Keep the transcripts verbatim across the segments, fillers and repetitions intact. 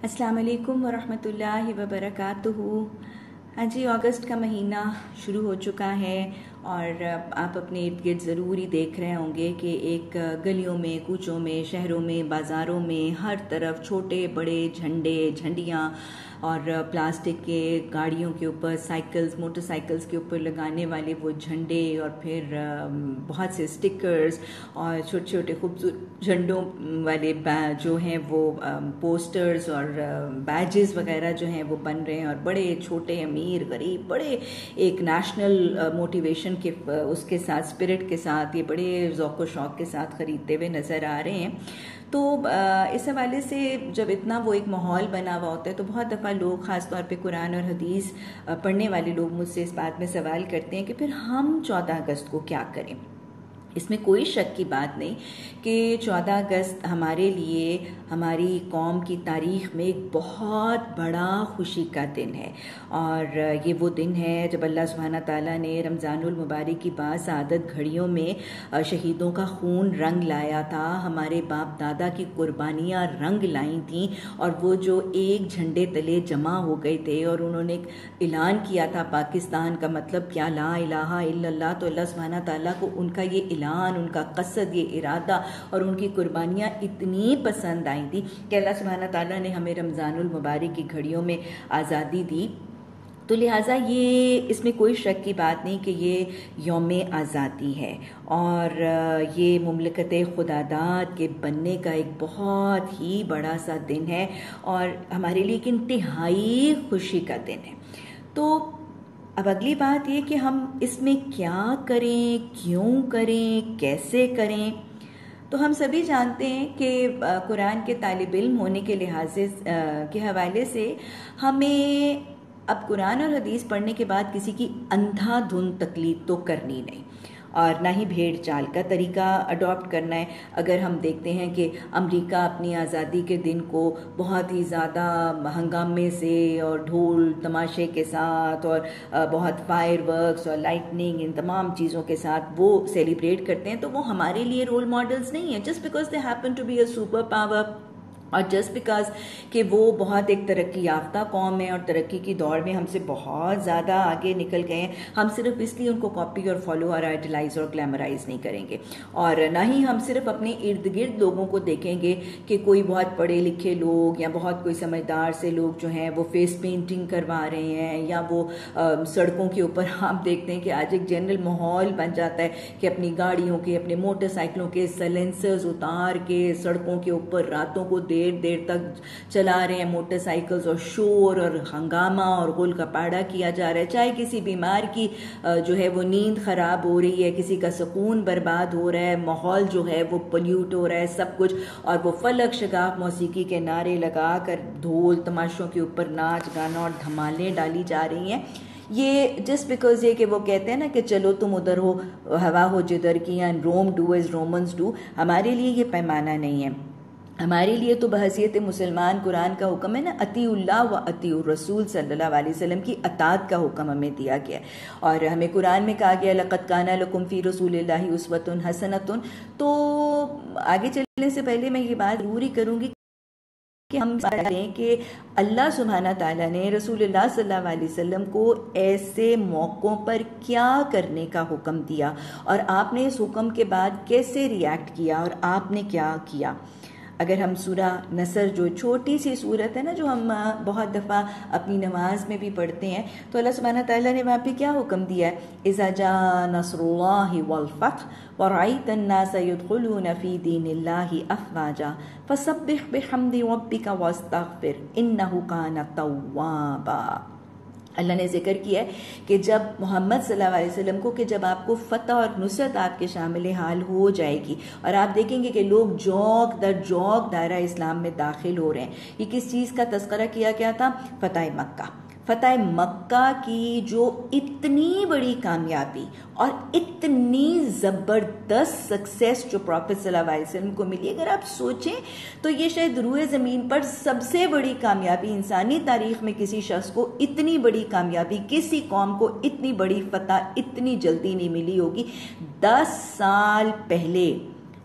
अस्सलाम वालेकुम वरहमतुल्लाहि वबरकातुहू। हाँ जी, अगस्त का महीना शुरू हो चुका है और आप अपने इर्द गिर्द ज़रूर ही देख रहे होंगे कि एक गलियों में, कूचों में, शहरों में, बाज़ारों में हर तरफ छोटे बड़े झंडे, झंडियाँ और प्लास्टिक के गाड़ियों के ऊपर, साइकिल्स, मोटरसाइकिल्स के ऊपर लगाने वाले वो झंडे और फिर बहुत से स्टिकर्स और छोटे छोटे खूबसूरत झंडों वाले जो हैं वो पोस्टर्स और बैजेस वगैरह जो हैं वो बन रहे हैं और बड़े छोटे, अमीर, गरीब, बड़े एक नेशनल मोटिवेशन के उसके साथ, स्पिरिट के साथ, ये बड़े ज़ौक़ शौक़ के साथ ख़रीदते हुए नज़र आ रहे हैं। तो इस हवाले से जब इतना वो एक माहौल बना हुआ होता है तो बहुत दफ़ा लोग, ख़ास तौर पे कुरान और हदीस पढ़ने वाले लोग मुझसे इस बात में सवाल करते हैं कि फिर हम चौदह अगस्त को क्या करें। इसमें कोई शक की बात नहीं कि चौदह अगस्त हमारे लिए, हमारी कौम की तारीख़ में एक बहुत बड़ा खुशी का दिन है और ये वो दिन है जब अल्लाह सुब्हाना ताला ने रमज़ानुल मुबारक की बासादत घड़ियों में शहीदों का खून रंग लाया था, हमारे बाप दादा की कुर्बानियाँ रंग लाई थीं और वो जो एक झंडे तले जमा हो गए थे और उन्होंने ऐलान किया था पाकिस्तान का मतलब क्या, ला इलाहा इल्लल्लाह। तो अल्लाह सुब्हाना ताला को उनका ये ऐलान, उनका क़सद, ये इरादा और उनकी कुर्बानियाँ इतनी पसंद आई थी कि अल्लाह सुब्हाना ताला ने हमें रमज़ानुल मुबारक की घड़ियों में आज़ादी दी। तो लिहाजा ये, इसमें कोई शक की बात नहीं कि ये यौम आज़ादी है और ये मुमलकत खुदादाद के बनने का एक बहुत ही बड़ा सा दिन है और हमारे लिए एक इंतहाई खुशी का दिन है। तो अब अगली बात ये कि हम इसमें क्या करें, क्यों करें, कैसे करें। तो हम सभी जानते हैं कि कुरान के तालिब इल्म होने के लिहाज से के हवाले से हमें अब कुरान और हदीस पढ़ने के बाद किसी की अंधाधुंध तकलीद तो करनी नहीं और ना ही भेड़ चाल का तरीका अडॉप्ट करना है। अगर हम देखते हैं कि अमेरिका अपनी आज़ादी के दिन को बहुत ही ज़्यादा हंगामे से और ढोल तमाशे के साथ और बहुत फायर वर्क्स और लाइटनिंग, इन तमाम चीज़ों के साथ वो सेलिब्रेट करते हैं, तो वो हमारे लिए रोल मॉडल्स नहीं है। Just because they happen to be a super power और जस्ट बिकॉज कि वो बहुत एक तरक्की याफ्ता कौम है और तरक्की की दौड़ में हमसे बहुत ज़्यादा आगे निकल गए हैं, हम सिर्फ इसलिए उनको कॉपी और फॉलो और आइडलाइज और ग्लैमराइज नहीं करेंगे। और ना ही हम सिर्फ अपने इर्द गिर्द लोगों को देखेंगे कि कोई बहुत पढ़े लिखे लोग या बहुत कोई समझदार से लोग जो हैं वो फेस पेंटिंग करवा रहे हैं या वो आ, सड़कों के ऊपर आप देखते हैं कि आज एक जनरल माहौल बन जाता है कि अपनी गाड़ियों के, अपने मोटरसाइकिलों के साइलेंसर्स उतार के सड़कों के ऊपर रातों को देर देर तक चला रहे हैं मोटरसाइकिल्स और शोर और हंगामा और गुल कपाड़ा किया जा रहा है। चाहे किसी बीमार की जो है वो नींद खराब हो रही है, किसी का सुकून बर्बाद हो रहा है, माहौल जो है वो पोल्यूट हो रहा है, सब कुछ, और वो फलक शगाफ मौसीकी के नारे लगा कर ढोल तमाशों के ऊपर नाच गाना और धमालें डाली जा रही हैं। ये जस्ट बिकॉज ये कि वो कहते हैं ना कि चलो तुम उधर हो, हवा हो जिधर की, या Rome do as Romans do. हमारे लिए ये पैमाना नहीं है। हमारे लिए तो बहसीयत मुसलमान कुरान का हुक्म है ना, अतीउल्लाह व अतीउर रसूल सल्लल्लाहु अलैहि वसल्लम की अतात का हुक्म हमें दिया गया है और हमें कुरान में कहा गया लक़द काना लकुम फ़ी रसूलिल्लाहि उस्वतुन हसनतुन। तो आगे चलने से पहले मैं ये बात ज़रूरी करूँगी कि हम दें कि अल्लाह सुब्हाना ताला ने रसूलुल्लाह सल्लल्लाहु अलैहि वसल्लम को ऐसे मौक़ों पर क्या करने का हुक्म दिया और आपने इस हुक्म के बाद कैसे रिएक्ट किया और आपने क्या किया। अगर हम सूरा नसर, जो छोटी सी सूरत है ना, जो हम बहुत दफ़ा अपनी नमाज में भी पढ़ते हैं, तो अल्लाह सुब्हाना ताला ने वहाँ पे क्या हुक्म दिया है, इज़ा जा नस्रुल्लाहि वल फ़त्ह व रअयतन नास यदखुलून फ़ी दीनिल्लाहि अफ़वाजा फसब्बिह बिहम्दि रब्बिका वस्तग़फ़िर इन्नहु काना तव्वाबा। अल्लाह ने जिक्र किया है कि जब मोहम्मद सल्लल्लाहु अलैहि वसल्लम को, कि जब आपको फ़तह और नुसरत आपके शामिल हाल हो जाएगी और आप देखेंगे कि लोग जौक दर जौक दायरा इस्लाम में दाखिल हो रहे हैं। ये किस चीज़ का तज़किरा किया गया था? फ़तह मक्का। फ़तह मक्का की जो इतनी बड़ी कामयाबी और इतनी ज़बरदस्त सक्सेस जो प्रॉफेट सल्लल्लाहु अलैहि वसल्लम को मिली, अगर आप सोचें तो ये शायद रूए ज़मीन पर सबसे बड़ी कामयाबी, इंसानी तारीख़ में किसी शख्स को इतनी बड़ी कामयाबी, किसी कौम को इतनी बड़ी फ़तह इतनी जल्दी नहीं मिली होगी। दस साल पहले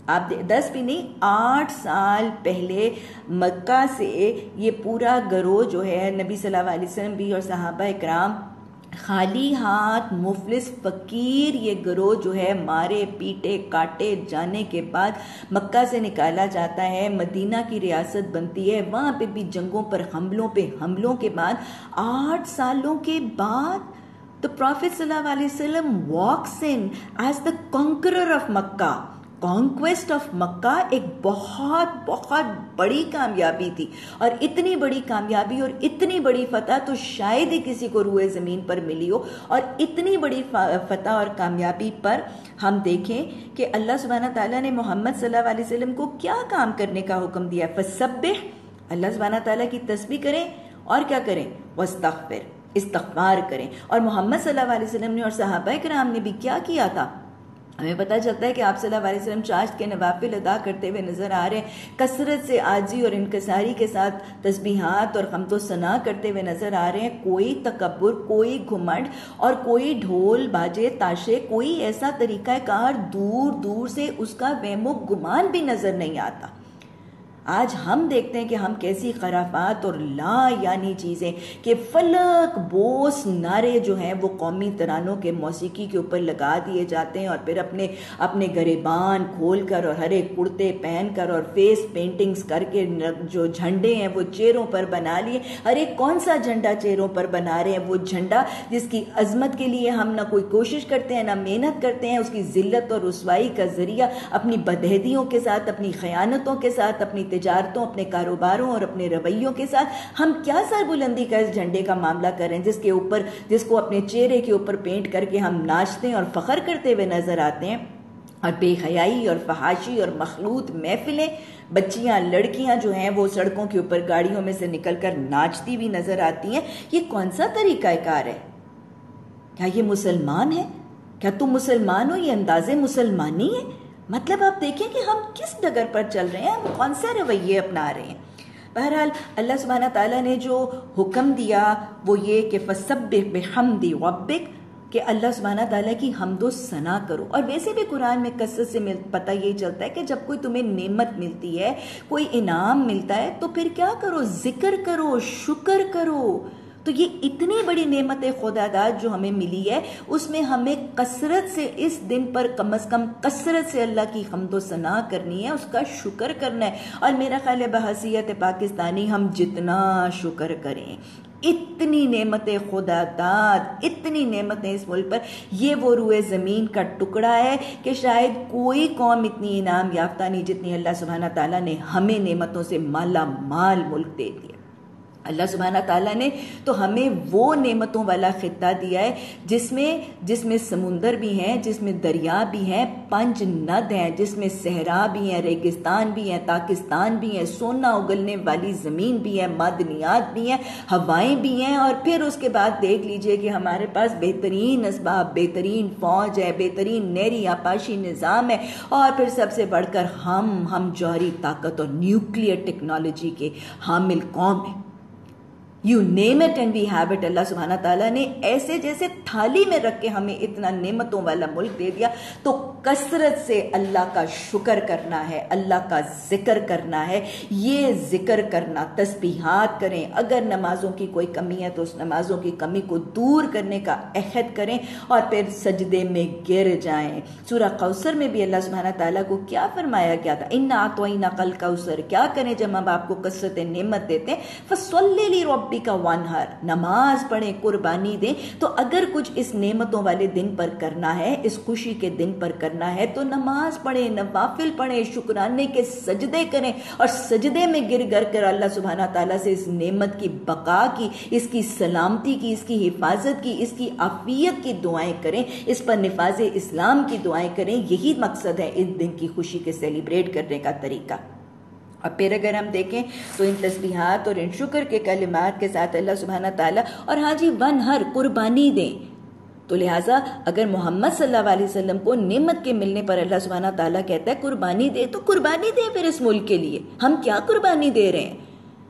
آپ دس بھی نہیں آٹھ سال پہلے مکہ سے یہ پورا گروہ جو ہے نبی صلی اللہ علیہ وسلم بھی اور صحابہ اکرام خالی ہاتھ مفلس فقیر یہ گروہ جو ہے مارے پیٹے کاٹے جانے کے بعد مکہ سے نکالا جاتا ہے، مدینہ کی ریاست بنتی ہے، وہاں پہ بھی جنگوں پر حملوں پہ حملوں کے بعد آٹھ سالوں کے بعد the Prophet صلی اللہ علیہ وسلم walks in as the conqueror of Mecca. Conquest of Mecca ایک بہت بہت بڑی کامیابی تھی، اور اتنی بڑی کامیابی اور اتنی بڑی فتح تو شاید ہی کسی کو روئے زمین پر ملی ہو. اور اتنی بڑی فتح اور کامیابی پر ہم دیکھیں کہ اللہ سبحانہ تعالیٰ نے محمد صلی اللہ علیہ وسلم کو کیا کام کرنے کا حکم دیا. فسبح، اللہ سبحانہ تعالیٰ کی تسبیح کریں اور کیا کریں، واستغفر، استغفار کریں. اور محمد صلی اللہ علیہ وسلم نے اور صحابہ کرام نے بھی کیا کیا تھا؟ ہمیں پتہ چلتا ہے کہ آپ صلی اللہ علیہ وسلم چاشت کے نوافل ادا کرتے ہوئے نظر آ رہے ہیں، کثرت سے عاجزی اور انکساری کے ساتھ تسبیحات اور حمد و ثنا کرتے ہوئے نظر آ رہے ہیں. کوئی تکبر، کوئی گھمنڈ اور کوئی ڈھول باجے تاشے، کوئی ایسا طریقہ کار دور دور سے اس کا وہم و گمان بھی نظر نہیں آتا. آج ہم دیکھتے ہیں کہ ہم کیسی خرافات اور لا یعنی چیزیں کہ فلک بوس نعرے جو ہیں وہ قومی ترانوں کے موسیقی کے اوپر لگا دیے جاتے ہیں، اور پھر اپنے اپنے گریبان کھول کر اور ہرے کرتے پہن کر اور فیس پینٹنگز کر کے جو جھنڈے ہیں وہ چہروں پر بنا لیے. ارے کون سا جھنڈا چہروں پر بنا رہے ہیں؟ وہ جھنڈا جس کی عظمت کے لیے ہم نہ کوئی کوشش کرتے ہیں نہ محنت کرتے ہیں، اس کی ذلت اور رسوائی کا ذریعہ اپنی بدہدیوں کے ساتھ، اپنی خیانتوں کے ساتھ، اپنی تجارتوں، اپنے کاروباروں اور اپنے رویوں کے ساتھ ہم کیا سر بلندی کا اس جھنڈے کا معاملہ کر رہے ہیں، جس کے اوپر جس کو اپنے چہرے کے اوپر پینٹ کر کے ہم ناچتے ہیں اور فخر کرتے ہوئے نظر آتے ہیں. اور بے حیائی اور فحاشی اور مخلوط محفلیں، بچیاں لڑکیاں جو ہیں وہ سڑکوں کے اوپر گاڑیوں میں سے نکل کر ناچتی ہوئی نظر آتی ہیں. یہ کون سا طریقہ کار ہے؟ کیا یہ مسلمان ہے؟ کیا تم مسلمان ہو؟ یہ انداز مسلمانی ہے؟ مطلب آپ دیکھیں کہ ہم کس ڈگر پر چل رہے ہیں، ہم کون سے رویے اپنا رہے ہیں. بہرحال اللہ سبحانہ تعالیٰ نے جو حکم دیا وہ یہ کہ فسبح بحمد ربک، کہ اللہ سبحانہ تعالیٰ کی حمد و ثنا کرو. اور ویسے بھی قرآن میں کثرت سے پتہ یہی چلتا ہے کہ جب کوئی تمہیں نعمت ملتی ہے، کوئی انعام ملتا ہے، تو پھر کیا کرو؟ ذکر کرو، شکر کرو. تو یہ اتنی بڑی نعمت خدا داد جو ہمیں ملی ہے، اس میں ہمیں کثرت سے اس دن پر کم از کم کثرت سے اللہ کی حمد و ثنا کرنی ہے، اس کا شکر کرنا ہے. اور میرا خیال ہے بحیثیت پاکستانی ہم جتنا شکر کریں، اتنی نعمت خدا داد، اتنی نعمتیں اس ملک پر، یہ وہ روئے زمین کا ٹکڑا ہے کہ شاید کوئی قوم اتنی انعام یافتہ نہیں جتنی اللہ سبحانہ تعالیٰ نے ہمیں نعمتوں سے مالا مال ملک دے دیا. اللہ سبحانہ تعالیٰ نے تو ہمیں وہ نعمتوں والا خطہ دیا ہے جس میں جس میں سمندر بھی ہیں، جس میں دریا بھی ہیں، پنج ند ہیں، جس میں صحرا بھی ہیں، ریگستان بھی ہیں، پاکستان بھی ہیں، سونا اگلنے والی زمین بھی ہے، معدنیات بھی ہیں، ہوائیں بھی ہیں. اور پھر اس کے بعد دیکھ لیجئے کہ ہمارے پاس بہترین اسباب، بہترین فوج ہے، بہترین نیری آپاشی نظام ہے، اور پھر سب سے بڑھ کر ہم ہم جوہری طاقت اور نیوکلیئر ٹیکنالوجی کے حامل قوم ہیں. You name it and we have it. اللہ سبحانہ تعالیٰ نے ایسے جیسے تھالی میں رکھ کے ہمیں اتنا نعمتوں والا ملک دے دیا. تو کثرت سے اللہ کا شکر کرنا ہے، اللہ کا ذکر کرنا ہے. یہ ذکر کرنا، تسبیحات کریں، اگر نمازوں کی کوئی کمی ہے تو اس نمازوں کی کمی کو دور کرنے کا عہد کریں، اور پھر سجدے میں گر جائیں. سورہ کوثر میں بھی اللہ سبحانہ تعالیٰ کو کیا فرمایا گیا تھا؟ اِنَّا أَعْطَيْنَاكَ الْكَوْثَرَ. کیا کریں جب ہم آپ کو کثرت نعمت دیتے ہیں؟ فَصَلِّ لِرَبِّكَ کا وانہر، نماز پڑھیں، قربانی دیں. تو اگر کچھ اس نعمتوں والے دن پر کرنا ہے، اس خوشی کے دن پر کرنا ہے، تو نماز پڑھیں، نوافل پڑھیں، شکرانے کے سجدے کریں، اور سجدے میں گر گر کر اللہ سبحانہ تعالیٰ سے اس نعمت کی بقا کی، اس کی سلامتی کی، اس کی حفاظت کی، اس کی عافیت کی دعائیں کریں، اس پر نفاذ اسلام کی دعائیں کریں. یہی مقصد ہے اس دن کی خوشی کے سیلیبریٹ کرنے کا طریقہ. اور پھر اگر ہم دیکھیں تو ان تسبیحات اور ان شکر کے کلمات کے ساتھ اللہ سبحانہ تعالیٰ، اور ہاں جی ون ہر قربانی دیں. تو لہٰذا اگر محمد صلی اللہ علیہ وسلم کو نعمت کے ملنے پر اللہ سبحانہ تعالیٰ کہتا ہے قربانی دے، تو قربانی دیں پھر اس ملک کے لیے. ہم کیا قربانی دے رہے ہیں؟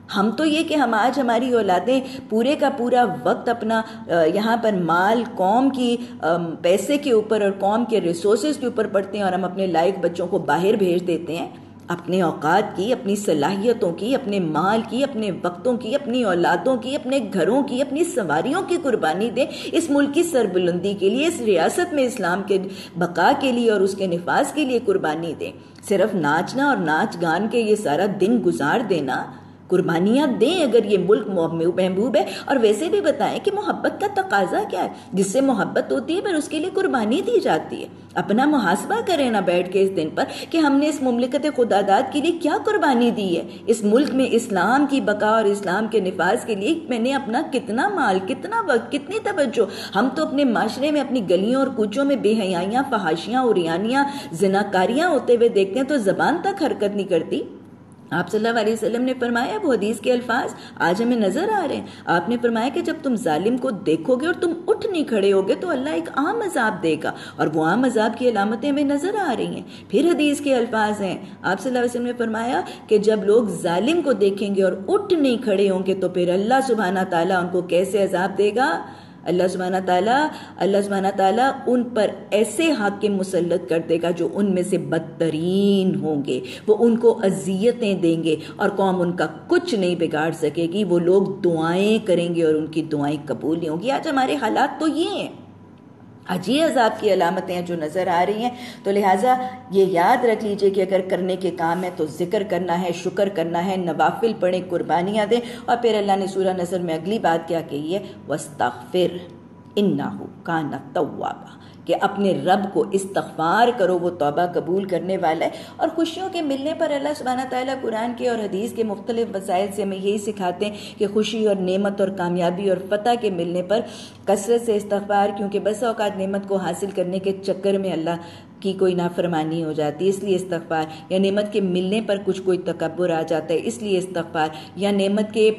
ہم تو یہ کہ ہم آج ہماری اولادیں پورے کا پورا وقت اپنا یہاں پر مال قوم کی پیسے کے اوپر اور قوم کے ریسورسز کے اوپر پڑتے ہیں، اور ہم اپنے لائق بچوں کو باہر بھیج دیتے ہیں۔ اپنے اوقات کی، اپنی صلاحیتوں کی، اپنے مال کی، اپنے وقتوں کی، اپنی اولادوں کی، اپنے گھروں کی، اپنی سواریوں کی قربانی دیں اس ملک کی سربلندی کے لیے، اس ریاست میں اسلام کے بقا کے لیے اور اس کے نفاذ کے لیے قربانی دیں۔ صرف ناچنا اور ناچ گان کے یہ سارا دن گزار دینا، قربانیاں دیں اگر یہ ملک محبوب ہے، اور ویسے بھی بتائیں کہ محبت کا تقاضا کیا ہے۔ جس سے محبت ہوتی ہے پھر اس کے لیے قربانی دی جاتی ہے۔ اپنا محاسبہ کریں نا بیٹھ کے اس دن پر کہ ہم نے اس مملکت خداداد کے لیے کیا قربانی دی ہے، اس ملک میں اسلام کی بقا اور اسلام کے نفاذ کے لیے میں نے اپنا کتنا مال، کتنا وقت، کتنی توجہ۔ ہم تو اپنے معاشرے میں اپنی گلیوں اور کوچوں میں بے حیائیاں، فحاشیاں، عریانیاں، زناکاریاں ہوتے ہوئے دیکھتے ہیں تو زبان تک حرکت نہیں کرتی۔ آپ صلی اللہ علیہ وسلم نے فرمایا، وہ حدیث کے الفاظ آج ہمیں نظر آ رہے ہیں، آپ نے فرمایا کہ جب تم ظالم کو دیکھو گے اور تم اٹھ نہیں کھڑے ہوگے تو اللہ ایک عام عذاب دے گا، اور وہ عام عذاب کی علامتیں ہمیں نظر آ رہی ہیں۔ پھر حدیث کے الفاظ ہیں، آپ صلی اللہ علیہ وسلم نے فرمایا کہ جب لوگ ظالم کو دیکھیں گے اور اٹھ نہیں کھڑے ہوں گے تو پھر اللہ سبحانہ تعالیٰ ان کو کیسے عذاب دے گا؟ اللہ سبحانہ تعالیٰ اللہ سبحانہ تعالیٰ ان پر ایسے حاکم مسلط کر دے گا جو ان میں سے بدترین ہوں گے، وہ ان کو اذیتیں دیں گے اور قوم ان کا کچھ نہیں بگاڑ سکے گی۔ وہ لوگ دعائیں کریں گے اور ان کی دعائیں قبول نہیں ہوں گی۔ آج ہمارے حالات تو یہ ہیں، آج یہ عذاب کی علامتیں ہیں جو نظر آ رہی ہیں۔ تو لہٰذا یہ یاد رکھ لیجئے کہ اگر کرنے کے کام ہے تو ذکر کرنا ہے، شکر کرنا ہے، نوافل پڑھیں، قربانیاں دیں۔ اور پھر اللہ نے سورہ نصر میں اگلی بات کیا کہی ہے، وَاسْتَغْفِرْ إِنَّهُ كَانَ تَوَّابًا، کہ اپنے رب کو استغفار کرو، وہ توبہ قبول کرنے والا ہے۔ اور خوشیوں کے ملنے پر اللہ سبحانہ تعالیٰ قرآن کے اور حدیث کے مختلف وسائل سے ہمیں یہی سکھاتے ہیں کہ خوشی اور نعمت اور کامیابی اور فتح کے ملنے پر کثرت سے استغفار، کیونکہ بس اوقات نعمت کو حاصل کرنے کے چکر میں اللہ کی کوئی نافرمانی ہو جاتی ہے، اس لیے استغفار، یا نعمت کے ملنے پر کچھ کوئی تکبر آ جاتا ہے اس لیے استغفار، یا نعمت کے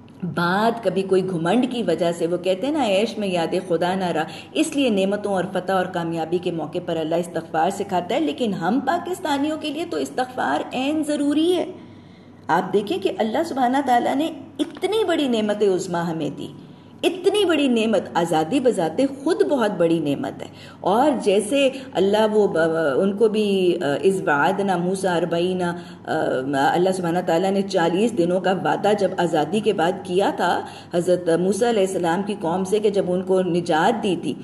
بعد کبھی کوئی گھمنڈ کی وجہ سے، وہ کہتے ہیں نا عیش میں یاد خدا نہ رہا، اس لیے نعمتوں اور فتح اور کامیابی کے موقع پر اللہ استغفار سکھاتا ہے۔ لیکن ہم پاکستانیوں کے لیے تو استغفار عین ضروری ہے۔ آپ دیکھیں کہ اللہ سبحانہ تعالیٰ نے اتنی بڑی نعمت عظمیٰ ہمیں دی، اتنی بڑی نعمت، آزادی بذات خود بہت بڑی نعمت ہے، اور جیسے اللہ وہ ان کو بھی اذ وعدنا موسیٰ اربعین، اللہ سبحانہ تعالیٰ نے چالیس دنوں کا وعدہ جب آزادی کے بعد کیا تھا حضرت موسیٰ علیہ السلام کی قوم سے، کہ جب ان کو نجات دی تھی،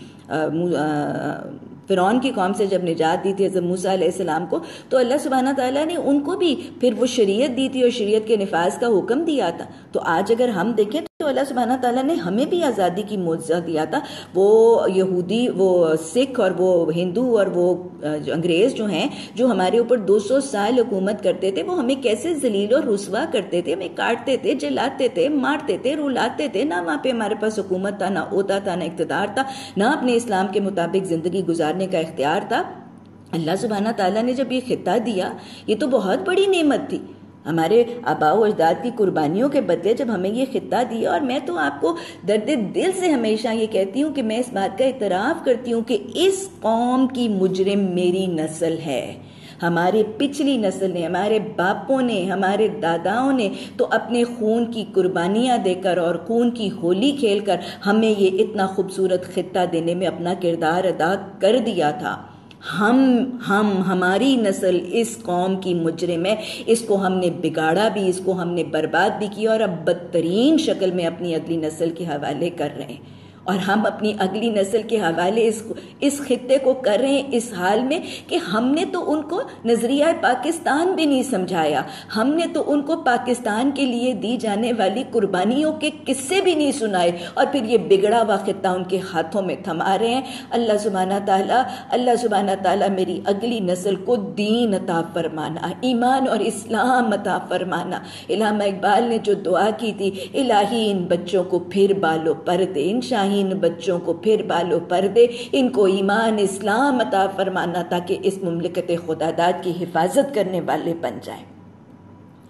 فرعون کی قوم سے جب نجات دی تھی حضرت موسیٰ علیہ السلام کو، تو اللہ سبحانہ تعالیٰ نے ان کو بھی پھر وہ شریعت دی تھی اور شریعت کے نفاذ کا حکم دیا تھا۔ تو آج اگر ہم دیکھیں تو اللہ سبحانہ تعالیٰ نے ہمیں بھی آزادی کی معجزہ دیا تھا۔ وہ یہودی، وہ سکھ اور وہ ہندو اور وہ انگریز جو ہیں، جو ہمارے اوپر دو سو سال حکومت کرتے تھے، وہ ہمیں کیسے ذلیل اور رسوا کرتے تھے، ہمیں کاٹتے تھے، جلاتے تھے، مارتے تھے، رلاتے تھے، نہ وہاں پہ ہمارے پاس حکومت تھا، نہ عہدہ تھا، نہ اقتدار تھا، نہ اپنے اسلام کے مطابق زندگی گزارنے کا اختیار تھا۔ اللہ سبحانہ تعالیٰ نے جب یہ خطہ دیا، یہ تو بہت بڑی نعمت تھی، ہمارے آباء و اجداد کی قربانیوں کے بدلے جب ہمیں یہ خطہ دیا۔ اور میں تو آپ کو درد دل سے ہمیشہ یہ کہتی ہوں کہ میں اس بات کا اعتراف کرتی ہوں کہ اس قوم کی مجرم میری نسل ہے، ہماری پچھلی نسل نے، ہمارے باپوں نے، ہمارے داداؤں نے تو اپنے خون کی قربانیاں دے کر اور خون کی ہولی کھیل کر ہمیں یہ اتنا خوبصورت خطہ دینے میں اپنا کردار ادا کر دیا تھا۔ ہم ہم ہماری نسل اس قوم کی مجرم ہے، اس کو ہم نے بگاڑا بھی، اس کو ہم نے برباد بھی کیا، اور اب بدترین شکل میں اپنی اگلی نسل کے حوالے کر رہے ہیں۔ اور ہم اپنی اگلی نسل کے حوالے اس اس خطے کو کر رہے ہیں اس حال میں کہ ہم نے تو ان کو نظریہ پاکستان بھی نہیں سمجھایا، ہم نے تو ان کو پاکستان کے لیے دی جانے والی قربانیوں کے قصے بھی نہیں سنائے، اور پھر یہ بگڑا ہوا خطہ ان کے ہاتھوں میں تھما رہے ہیں۔ اللہ سبحانہ تعالیٰ اللہ سبحانہ تعالیٰ میری اگلی نسل کو دین عطا فرمانا، ایمان اور اسلام عطا فرمانا۔ علامہ اقبال نے جو دعا کی تھی، الہی ان بچوں کو پھر بالو پر دے، ان شاہین بچوں کو پھر بالو پر دے، ان کو ایمان اسلام عطا فرمانا تاکہ اس مملکت خداداد کی حفاظت کرنے والے بن جائیں۔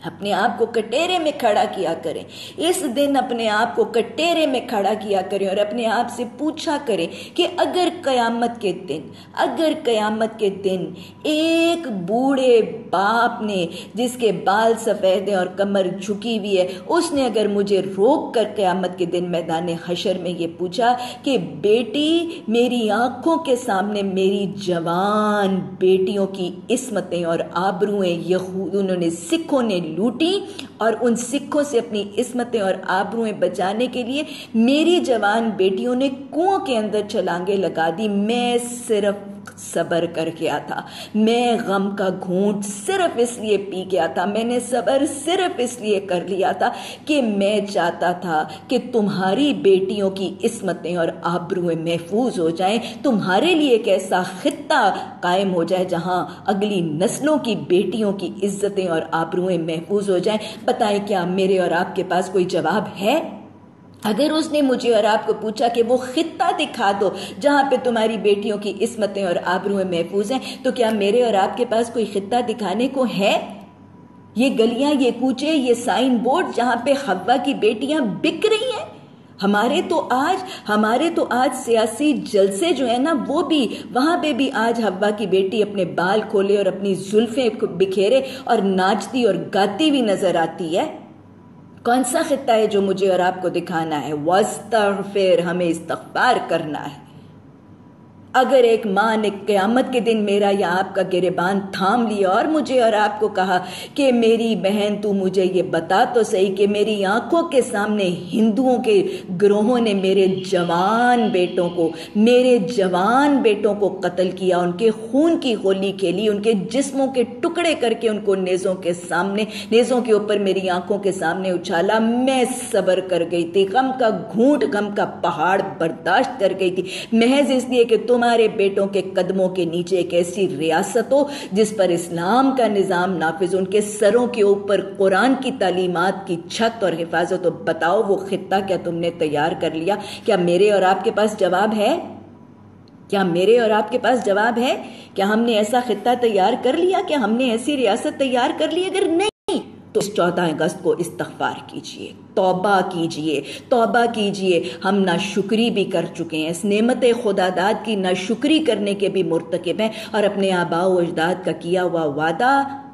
اپنے آپ کو کٹیرے میں کھڑا کیا کریں، اس دن اپنے آپ کو کٹیرے میں کھڑا کیا کریں اور اپنے آپ سے پوچھا کریں کہ اگر قیامت کے دن اگر قیامت کے دن ایک بوڑھے باپ نے جس کے بال سفید ہیں اور کمر جھکی ہوئی ہے، اس نے اگر مجھے روک کر قیامت کے دن میدان حشر میں یہ پوچھا کہ بیٹی میری آنکھوں کے سامنے میری جوان بیٹیوں کی عصمتیں اور آبروئیں یہود انہوں نے سکھوں نے لوٹی اور ان سکھوں سے اپنی عصمتیں اور آبروئیں بچانے کے لیے میری جوان بیٹیوں نے کنووں کے اندر چھلانگیں لگا دی، میں صرف صبر کر گیا تھا، میں غم کا گھونٹ صرف اس لیے پی گیا تھا، میں نے صبر صرف اس لیے کر لیا تھا کہ میں چاہتا تھا کہ تمہاری بیٹیوں کی عصمتیں اور آبروئیں محفوظ ہو جائیں، تمہارے لیے ایک ایسا خطہ قائم ہو جائے جہاں اگلی نسلوں کی بیٹیوں کی عزتیں اور آبروئیں محفوظ ہو جائیں۔ بتائیں کیا میرے اور آپ کے پاس کوئی جواب ہے؟ اگر اس نے مجھے اور آپ کو پوچھا کہ وہ خطہ دکھا دو جہاں پہ تمہاری بیٹیوں کی عصمتیں اور آبروئیں محفوظ ہیں، تو کیا میرے اور آپ کے پاس کوئی خطہ دکھانے کو ہے؟ یہ گلیاں، یہ کوچے، یہ سائن بورڈ جہاں پہ حوا کی بیٹیاں بک رہی ہیں، ہمارے تو آج ہمارے تو آج سیاسی جلسے جو ہیں نا، وہ بھی وہاں پہ بھی آج حوا کی بیٹی اپنے بال کھولے اور اپنی زلفیں بکھیرے اور ناچتی اور گاتی بھی نظر آتی ہے۔ کون سا خطہ ہے جو مجھے اور آپ کو دکھانا ہے؟ واستغفر، ہمیں استغفار کرنا ہے۔ اگر ایک ماں نے قیامت کے دن میرا یا آپ کا گریبان تھام لیا اور مجھے اور آپ کو کہا کہ میری بہن تو مجھے یہ بتا تو صحیح کہ میری آنکھوں کے سامنے ہندوؤں کے گروہوں نے میرے جوان بیٹوں کو میرے جوان بیٹوں کو قتل کیا، ان کے خون کی ہولی کھیلی، ان کے جسموں کے ٹکڑے کر کے ان کو نیزوں کے سامنے نیزوں کے اوپر میری آنکھوں کے سامنے اچھالا، میں صبر کر گئی تھی، غم کا گھونٹ غم کا پہاڑ برداشت کر گئی تھی، محض اس لیے کہ تم تمہارے بیٹوں کے قدموں کے نیچے ایک ایسی ریاست ہو جس پر اسلام کا نظام نافذ، ان کے سروں کے اوپر قرآن کی تعلیمات کی چھت اور حفاظت ہو۔ بتاؤ وہ خطہ کیا تم نے تیار کر لیا؟ کیا میرے اور آپ کے پاس جواب ہے؟ کیا میرے اور آپ کے پاس جواب ہے؟ کیا ہم نے ایسا خطہ تیار کر لیا؟ کیا ہم نے ایسی ریاست تیار کر لی؟ اگر نہیں تو اس چودہ اگست کو استغفار کیجئے، توبہ کیجئے، توبہ کیجئے۔ ہم ناشکری بھی کر چکے ہیں، اس نعمت خدا داد کی ناشکری کرنے کے بھی مرتکب ہیں، اور اپنے آباء و اجداد کا کیا ہوا وعدہ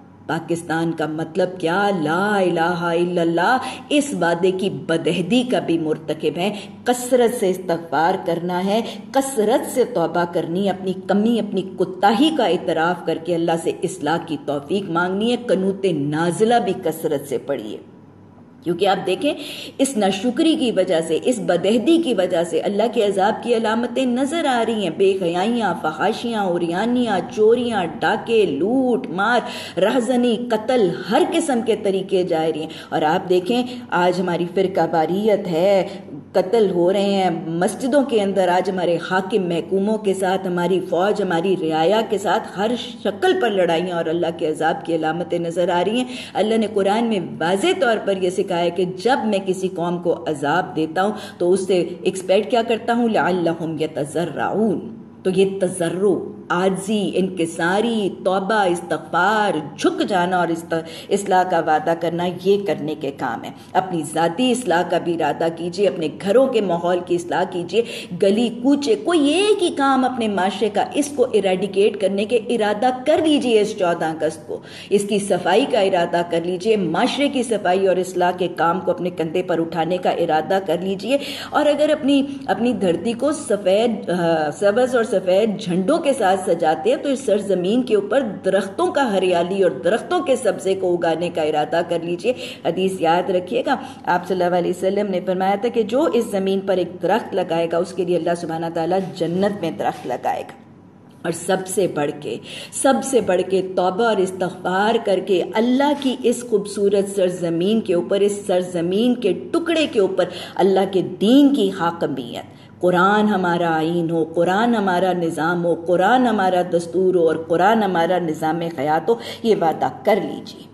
پاکستان کا مطلب کیا؟ لا الہ الا اللہ، اس وعدے کی بدعہدی کا بھی مرتکب ہے۔ کثرت سے استغفار کرنا ہے، کثرت سے توبہ کرنی، اپنی کمی اپنی کوتاہی کا اعتراف کر کے اللہ سے اصلاح کی توفیق مانگنی ہے۔ قنوت نازلہ بھی کثرت سے پڑھیے، کیونکہ آپ دیکھیں اس ناشکری کی وجہ سے، اس بدعہدی کی وجہ سے اللہ کے عذاب کی علامتیں نظر آ رہی ہیں۔ بے حیائیاں، فحاشیاں، عریانیاں، چوریاں، ڈاکے، لوٹ مار، رہزنی، قتل، ہر قسم کے طریقے جاری ہیں۔ اور آپ دیکھیں آج ہماری فرقہ واریت ہے، قتل ہو رہے ہیں مسجدوں کے اندر، آج ہمارے حاکم محکوموں کے ساتھ، ہماری فوج، ہماری رعایا کے ساتھ ہر شکل پر لڑائیاں اور اللہ کے عذاب کی علامتیں نظر آ رہی ہیں۔ اللہ نے قرآن میں واضح طور پر یہ سکھایا کہ جب میں کسی قوم کو عذاب دیتا ہوں تو اس سے ایکسپیکٹ کیا کرتا ہوں؟ لعلہم یتضرعون۔ تو یہ تضرع، عاجزی، انکساری، توبہ، استغفار، جھک جانا اور اصلاح کا وعدہ کرنا، یہ کرنے کے کام ہے۔ اپنی ذاتی اصلاح کا بھی ارادہ کیجئے، اپنے گھروں کے ماحول کی اصلاح کیجئے، گلی کوچے کوئی ایک ہی کام اپنے معاشرے کا اس کو ایریڈیکیٹ کرنے کے ارادہ کر لیجئے۔ اس چودہ اگست کو اس کی صفائی کا ارادہ کر لیجئے، معاشرے کی صفائی اور اصلاح کے کام کو اپنے کندھے پر اٹھانے کا ارادہ کر لیجئے۔ اور اگر اپنی اپنی دھرتی کو سفید سبز اور سفید جھنڈوں کے ساتھ سجاتے ہیں تو اس سرزمین کے اوپر درختوں کا ہریالی اور درختوں کے سبزے کو اگانے کا ارادہ کر لیجئے۔ حدیث یاد رکھیے گا، آپ صلی اللہ علیہ وسلم نے فرمایا تھا کہ جو اس زمین پر ایک درخت لگائے گا اس کے لیے اللہ سبحانہ تعالیٰ جنت میں درخت لگائے گا۔ اور سب سے بڑھ کے سب سے بڑھ کے توبہ اور استغفار کر کے اللہ کی اس خوبصورت سرزمین کے اوپر، اس سرزمین کے ٹکڑے کے اوپر اللہ کے دین کی حاکمیت، قرآن ہمارا آئین ہو، قرآن ہمارا نظام ہو، قرآن ہمارا دستور ہو اور قرآن ہمارا نظام حیات ہو، یہ وعدہ کر لیجیے۔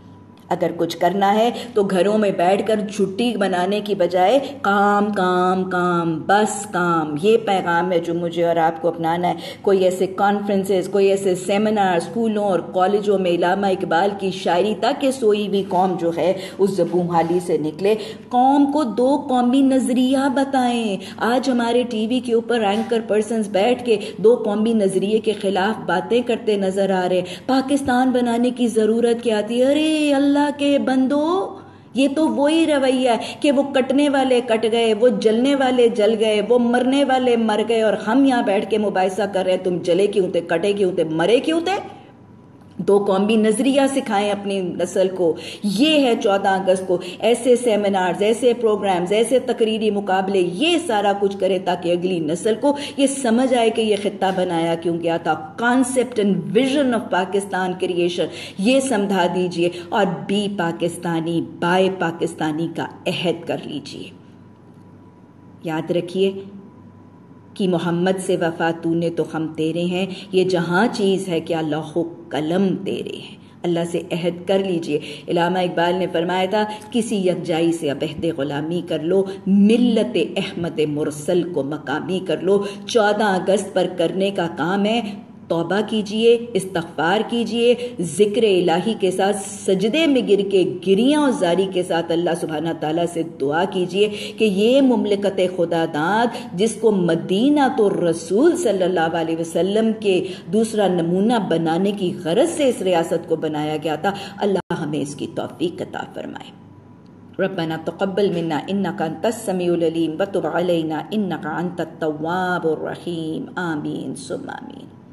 اگر کچھ کرنا ہے تو گھروں میں بیٹھ کر چھٹی منانے کی بجائے کام کام کام بس کام، یہ پیغام ہے جو مجھے اور آپ کو اپنانا ہے۔ کوئی ایسے کانفرنسز، کوئی ایسے سیمینار اسکولوں اور کالجوں میں علامہ اقبال کی شاعری تاکہ سوئی ہوئی قوم جو ہے اس زبوں حالی سے نکلے، قوم کو دو قومی نظریہ بتائیں۔ آج ہمارے ٹی وی کے اوپر اینکر پرسنز بیٹھ کے دو قومی نظریے کے خلاف باتیں کرتے نظر آ رہے۔ پاکستان بنانے کی ضرورت کیا تھی؟ ارے اللہ کے بندو، یہ تو وہی رویہ ہے کہ وہ کٹنے والے کٹ گئے، وہ جلنے والے جل گئے، وہ مرنے والے مر گئے، اور ہم یہاں بیٹھ کے مباحثہ کر رہے ہیں تم جلے کیوں تھے، کٹے کیوں تھے، مرے کیوں تھے۔ دو قومی نظریہ سکھائیں اپنی نسل کو۔ یہ ہے چودہ اگست کو ایسے سیمینارز، ایسے پروگرامز، ایسے تقریری مقابلے، یہ سارا کچھ کرے تاکہ اگلی نسل کو یہ سمجھ آئے کہ یہ خطہ بنایا کیوں گیا تھا۔ Concept and vision of Pakistan creation یہ سمجھا دیجئے، اور بی پاکستانی بائے پاکستانی کا عہد کر لیجئے۔ یاد رکھیے کہ محمد سے وفا تو نے تو ہم تیرے ہیں، یہ جہاں چیز ہے کیا لوح و قلم تیرے ہیں۔ اللہ سے عہد کر لیجئے۔ علامہ اقبال نے فرمایا تھا کسی یکجائی سے اب عہد غلامی کر لو، ملت احمد مرسل کو مقامی کر لو۔ چودہ اگست پر کرنے کا کام ہے توبہ کیجئے، استغفار کیجئے، ذکر الہی کے ساتھ سجدے میں گر کے گریاں اور زاری کے ساتھ اللہ سبحانہ تعالیٰ سے دعا کیجئے کہ یہ مملکت خدا داد جس کو مدینہ تو رسول صلی اللہ علیہ وسلم کے دوسرا نمونہ بنانے کی غرض سے اس ریاست کو بنایا گیا تھا، اللہ ہمیں اس کی توفیق عطا فرمائے۔ ربنا تقبل منا انك انت السميع العليم وتب علينا انك انت التواب الرحيم آمين ثم آمين۔